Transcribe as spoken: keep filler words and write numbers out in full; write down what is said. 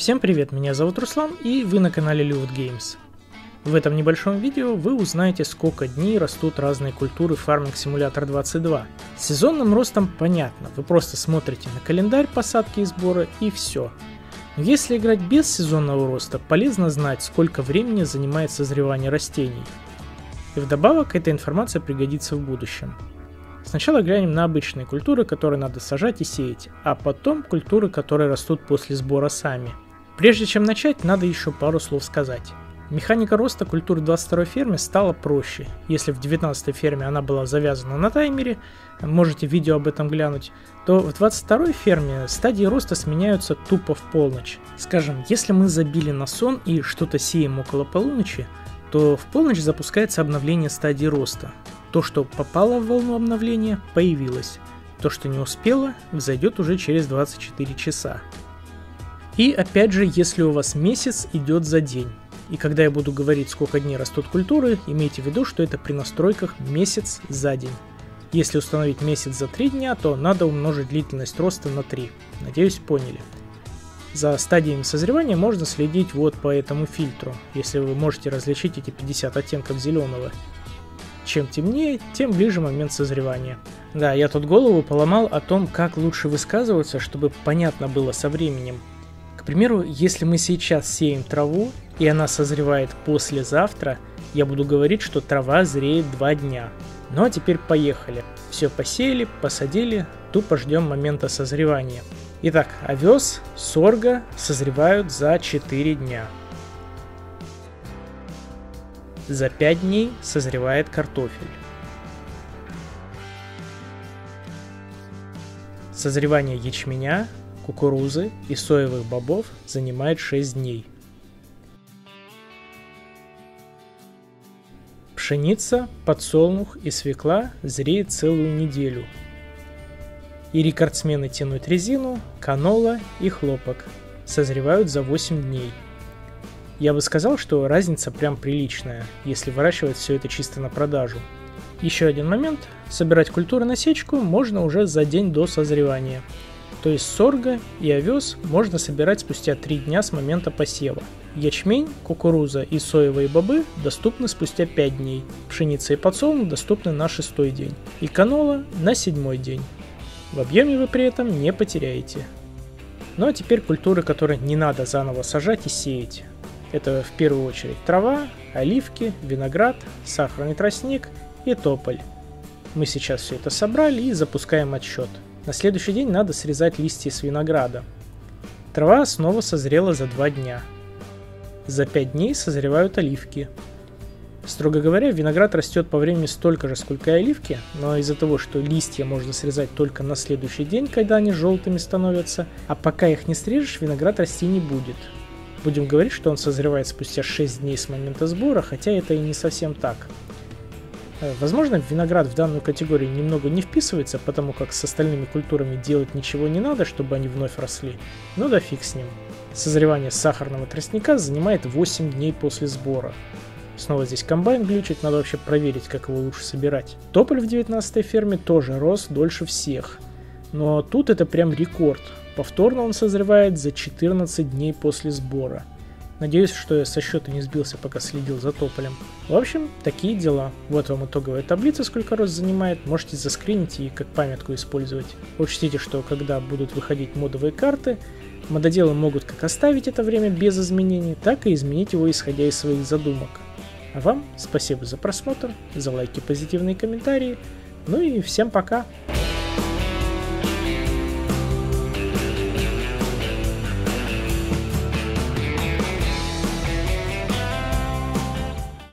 Всем привет, меня зовут Руслан и вы на канале Lywood Games. В этом небольшом видео вы узнаете, сколько дней растут разные культуры в Farming Simulator двадцать два. С сезонным ростом понятно, вы просто смотрите на календарь посадки и сбора и все. Но если играть без сезонного роста, полезно знать, сколько времени занимает созревание растений. И вдобавок эта информация пригодится в будущем. Сначала глянем на обычные культуры, которые надо сажать и сеять, а потом культуры, которые растут после сбора сами. Прежде чем начать, надо еще пару слов сказать. Механика роста культуры в двадцать второй ферме стала проще. Если в девятнадцатой ферме она была завязана на таймере, можете видео об этом глянуть, то в двадцать второй ферме стадии роста сменяются тупо в полночь. Скажем, если мы забили на сон и что-то сеем около полуночи, то в полночь запускается обновление стадии роста. То, что попало в волну обновления, появилось. То, что не успело, взойдет уже через двадцать четыре часа. И опять же, если у вас месяц идет за день. И когда я буду говорить, сколько дней растут культуры, имейте в виду, что это при настройках месяц за день. Если установить месяц за три дня, то надо умножить длительность роста на три. Надеюсь, поняли. За стадиями созревания можно следить вот по этому фильтру, если вы можете различить эти пятьдесят оттенков зеленого. Чем темнее, тем ближе момент созревания. Да, я тут голову поломал о том, как лучше высказываться, чтобы понятно было со временем. К примеру, если мы сейчас сеем траву, и она созревает послезавтра, я буду говорить, что трава зреет два дня. Ну а теперь поехали. Все посеяли, посадили, тупо ждем момента созревания. Итак, овес, сорго созревают за четыре дня. За пять дней созревает картофель. Созревание ячменя, кукурузы и соевых бобов занимает шесть дней. Пшеница, подсолнух и свекла зреет целую неделю. И рекордсмены тянут резину, канола и хлопок созревают за восемь дней. Я бы сказал, что разница прям приличная, если выращивать все это чисто на продажу. Еще один момент. Собирать культуры на сечку можно уже за день до созревания. То есть сорго и овес можно собирать спустя три дня с момента посева. Ячмень, кукуруза и соевые бобы доступны спустя пять дней. Пшеница и подсолнух доступны на шестой день. И канола на седьмой день. В объеме вы при этом не потеряете. Ну а теперь культуры, которые не надо заново сажать и сеять. Это в первую очередь трава, оливки, виноград, сахарный тростник и тополь. Мы сейчас все это собрали и запускаем отсчет. На следующий день надо срезать листья с винограда. Трава снова созрела за два дня. За пять дней созревают оливки. Строго говоря, виноград растет по времени столько же, сколько и оливки, но из-за того, что листья можно срезать только на следующий день, когда они желтыми становятся, а пока их не срежешь, виноград расти не будет. Будем говорить, что он созревает спустя шесть дней с момента сбора, хотя это и не совсем так. Возможно, виноград в данную категорию немного не вписывается, потому как с остальными культурами делать ничего не надо, чтобы они вновь росли. Ну да фиг с ним. Созревание сахарного тростника занимает восемь дней после сбора. Снова здесь комбайн глючит, надо вообще проверить, как его лучше собирать. Тополь в девятнадцатой ферме тоже рос дольше всех. Но тут это прям рекорд. Повторно он созревает за четырнадцать дней после сбора. Надеюсь, что я со счета не сбился, пока следил за тополем. В общем, такие дела. Вот вам итоговая таблица, сколько рост занимает. Можете заскринить и как памятку использовать. Учтите, что когда будут выходить модовые карты, мододелы могут как оставить это время без изменений, так и изменить его, исходя из своих задумок. А вам спасибо за просмотр, за лайки, позитивные комментарии. Ну и всем пока!